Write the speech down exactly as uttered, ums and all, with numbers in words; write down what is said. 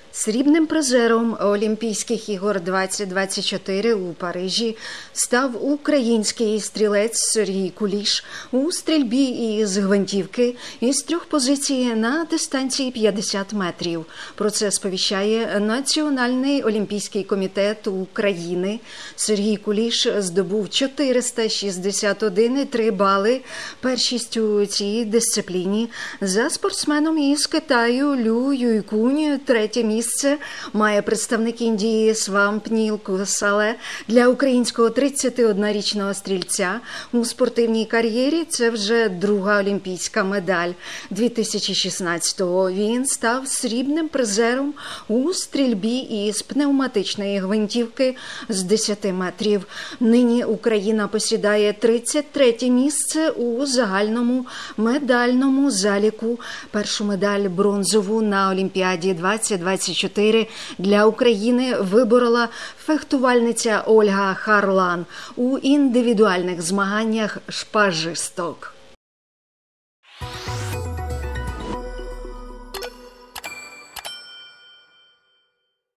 Срібним призером Олімпійських ігор двадцять двадцять чотири у Парижі став український стрілець Сергій Куліш у стрільбі із гвинтівки із трьох позицій на дистанції п'ятдесят метрів. Про це сповіщає Національний олімпійський комітет України. Сергій Куліш здобув чотириста шістдесят один і три бали. Першість у цій дисципліні за спортсменом із Китаю Лю Юйкунь. Третє місце Місце має представник Індії Свампніл Кусале. Для українського тридцятиоднорічного стрільця у спортивній кар'єрі це вже друга олімпійська медаль. дві тисячі шістнадцятого він став срібним призером у стрільбі із пневматичної гвинтівки з десяти метрів. Нині Україна посідає тридцять третє місце у загальному медальному заліку. Першу медаль бронзову на Олімпіаді двадцять двадцять чотири для України виборола фехтувальниця Ольга Харлан у індивідуальних змаганнях шпажисток.